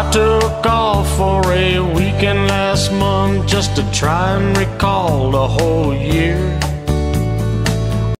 took off for a weekend last month just to try and recall the whole year.